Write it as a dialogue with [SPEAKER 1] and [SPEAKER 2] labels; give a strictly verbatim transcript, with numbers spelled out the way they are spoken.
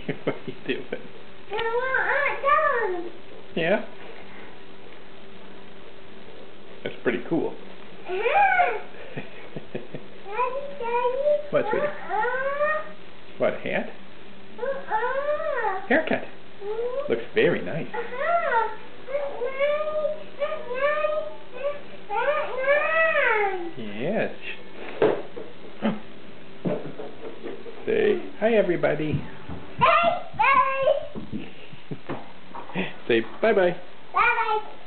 [SPEAKER 1] What are you doing?
[SPEAKER 2] I want it done.
[SPEAKER 1] Yeah? That's pretty cool.
[SPEAKER 2] Uh-huh. Daddy, Daddy.
[SPEAKER 1] What, sweetie?
[SPEAKER 2] Uh-uh.
[SPEAKER 1] What, a hat?
[SPEAKER 2] Uh-uh.
[SPEAKER 1] Haircut.
[SPEAKER 2] Uh-uh.
[SPEAKER 1] Looks very nice.
[SPEAKER 2] Uh-huh. That's nice. That's nice. That's nice.
[SPEAKER 1] Yes. Say hi, everybody.
[SPEAKER 2] Hey, hey.
[SPEAKER 1] Say bye-bye.